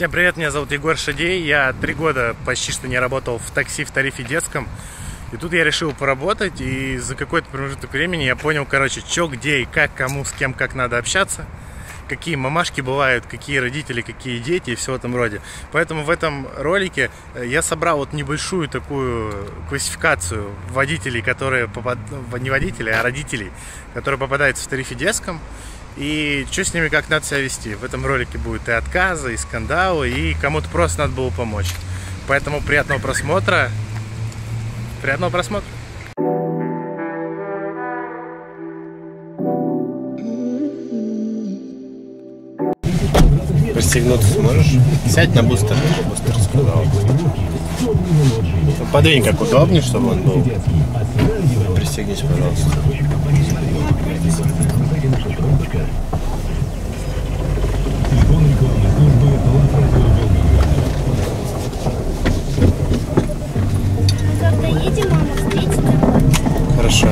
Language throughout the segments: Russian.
Всем привет, меня зовут Егор Шадей. Я 3 года почти что не работал в такси в тарифе детском. И тут я решил поработать, и за какой-то промежуток времени я понял, короче, что, где и как, кому, с кем, как надо общаться. Какие мамашки бывают, какие родители, какие дети и все в этом роде. Поэтому в этом ролике я собрал вот небольшую такую классификацию водителей, которые не водителей, а родителей, которые попадаются в тарифе детском. И что с ними, как надо себя вести. В этом ролике будет и отказы, и скандалы, и кому-то просто надо было помочь. Поэтому приятного просмотра. Приятного просмотра. Пристегнуться сможешь? Сядь на бустер. Бустер сказал. Подвинь как удобнее, чтобы он был. Пристегнись, пожалуйста. Завтра едем, мама встретит. Хорошо.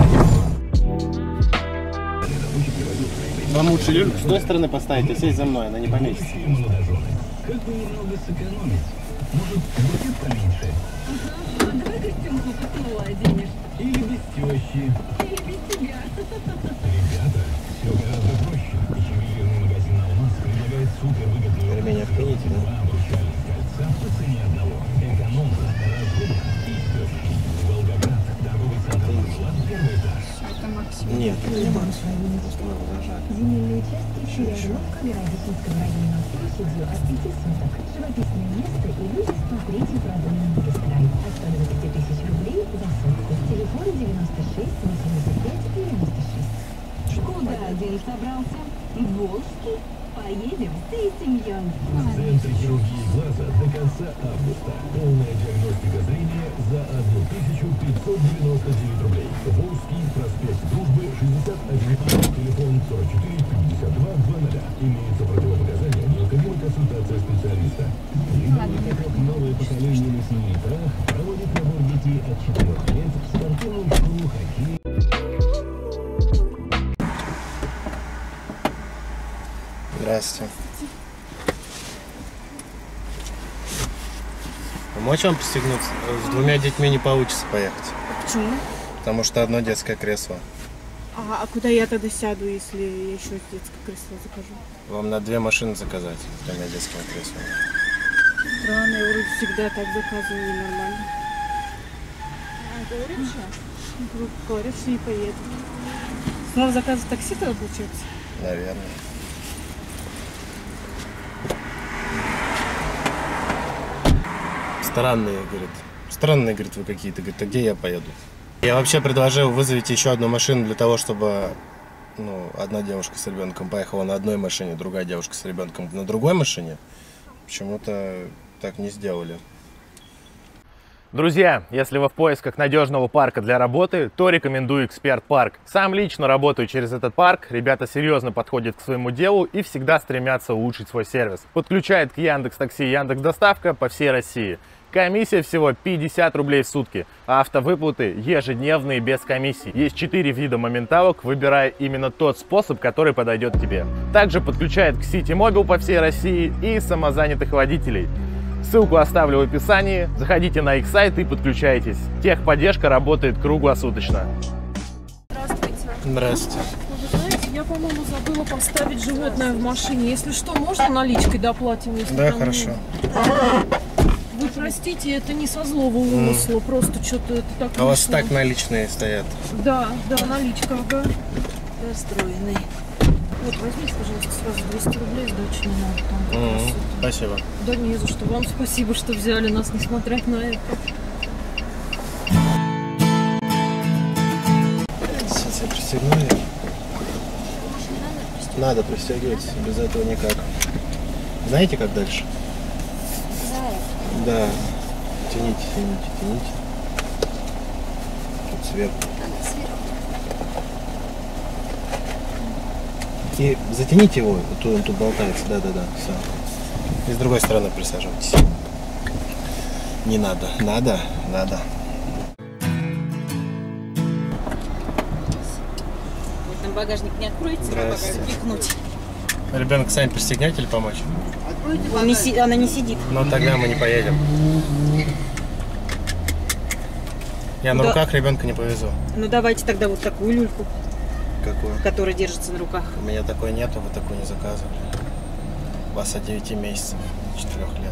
Вам лучше люльку с той стороны поставить, а сесть за мной, она не поместится. Как бы немного сэкономить? Может, будет поменьше? Ага, давай костюмку пацану оденешь. Или без тещи. Или без тебя. Ребята, все гораздо проще. Ювелирный магазин «Алмаз» предлагает супервыгодную Ремень откройте, да? два обручальных кольца по цене одного. Экономно, разгон и стёпки. Волгоград, торговый центр «Мармелад», первый этаж. Это Максим. Нет, это не Максим. Земельные участки Черезнов, Миродикинского района, площадью от 5 соток. Живописное место и вид 103-й продольный магистраль. От 120 тысяч рублей за сотку. Телефон 96 85 96. Куда один собрался? В Волжский? Поедем всей семьей. Центр хирургии глаза до конца августа. Полная диагностика зрения за 1599 рублей. Волжский, проспект Дружбы, 61, телефон 44 52 00. Имеются противопоказания, необходима консультация специалиста. Новое поколение мясных прах проводит набор детей от 4 лет в спортивную школу хоккея. Здравствуйте. Помочь вам пристегнуться? С 2 детьми не получится поехать. Почему? Потому что одно детское кресло. А куда я тогда сяду, если я еще детское кресло закажу? Вам надо 2 машины заказать с 2 детскими креслами. Странно, я вроде всегда так заказываю, и нормально. Говорят, что? Говорят, что не поеду. Снова заказывать такси тогда получается? Наверное. Странные, говорит, вы какие-то. Говорит, а где я поеду? Я вообще предложил вызовите еще одну машину для того, чтобы одна девушка с ребенком поехала на одной машине, другая девушка с ребенком на другой машине. Почему-то так не сделали. Друзья, если вы в поисках надежного парка для работы, то рекомендую Эксперт Парк. Сам лично работаю через этот парк, ребята серьезно подходят к своему делу и всегда стремятся улучшить свой сервис. Подключает к Яндекс.Такси и Яндекс.Доставка по всей России. Комиссия всего 50 рублей в сутки, а автовыплаты ежедневные без комиссий. Есть 4 вида моменталок, выбирая именно тот способ, который подойдет тебе. Также подключает к Ситимобил по всей России и самозанятых водителей. Ссылку оставлю в описании, заходите на их сайт и подключайтесь. Техподдержка работает круглосуточно. Здравствуйте. Здравствуйте. Вы знаете, я, по-моему, забыла поставить животное в машине. Если что, можно наличкой доплатим? Если Да, там хорошо. Вы простите, это не со злого умысла, просто что-то это так. А у вас вышло. так наличные стоят? Да, наличка, ага. Расстроенный. Вот, возьмите, пожалуйста, сразу 200 рублей, сдачи не надо. Там как раз это. Спасибо. Да не за что. Вам спасибо, что взяли нас, несмотря на это. Сейчас я пристегну. Надо пристегивать, без этого никак. Знаете, как дальше? Да. Тяните. Тут сверху. И затяните его, он тут болтается. Да, все. И с другой стороны присаживайтесь. Не надо. Надо. Вы там багажник не откроете, Здравствуйте. багажник пихнуть. Ребенок сами пристегнете или помочь? Она не сидит. Но тогда мы не поедем. Я на руках ребенка не повезу. Ну давайте тогда вот такую люльку, Какую? которая держится на руках. У меня такой нету, вы такой не заказывали. У вас от 9 месяцев, 4 лет.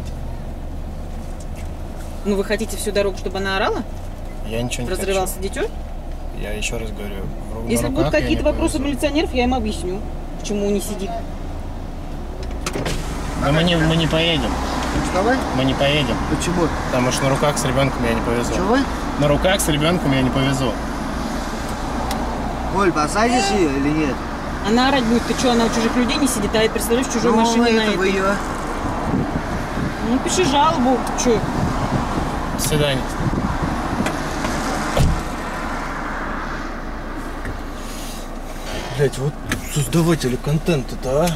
Ну вы хотите всю дорогу, чтобы она орала? Я ничего не Разрывался дитё? Я еще раз говорю. Если будут какие-то вопросы милиционеров, я им объясню, почему не сидит. Но мы не поедем. Вставай. Мы не поедем. Почему? Потому что на руках с ребенком я не повезу. Чего? На руках с ребенком я не повезу. Оль, посадишь ее или нет? Она орать будет. Ты что, она у чужих людей не сидит, а представляешь, в чужой машине на это этой. ее. Ну пиши жалобу. Че? До свидания. Блять, вот создаватели контента-то, а?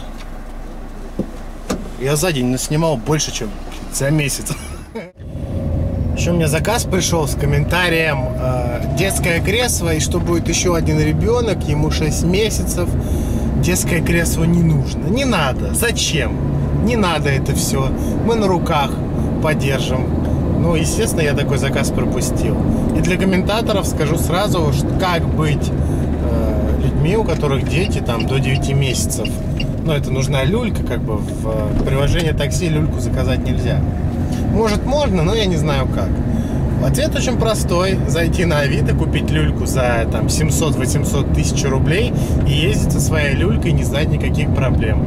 Я за день наснимал больше, чем за месяц. Еще у меня заказ пришел с комментарием детское кресло, и что будет еще один ребенок, ему 6 месяцев. Детское кресло не нужно. Не надо. Зачем? Не надо это все. Мы на руках поддержим. Ну, естественно, я такой заказ пропустил. И для комментаторов скажу сразу, как быть людьми, у которых дети там до 9 месяцев. Ну, это нужна люлька, как бы в приложении такси люльку заказать нельзя. Может, можно, но я не знаю как. Ответ очень простой. Зайти на Авито, купить люльку за там 700-800 тысяч рублей и ездить со своей люлькой, не знать никаких проблем.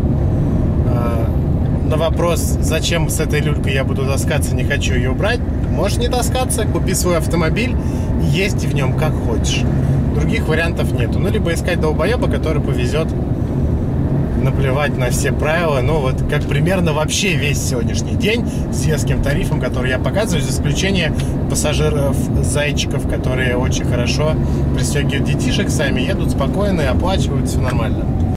На вопрос, зачем с этой люлькой я буду таскаться, не хочу ее брать, можешь не таскаться, купи свой автомобиль и езди в нем как хочешь. Других вариантов нету. Ну, либо искать долбоеба, который повезет, наплевать на все правила. Ну, вот как примерно вообще весь сегодняшний день с детским тарифом, который я показываю, за исключением пассажиров-зайчиков, которые очень хорошо пристегивают детишек, сами едут спокойно и оплачивают, все нормально.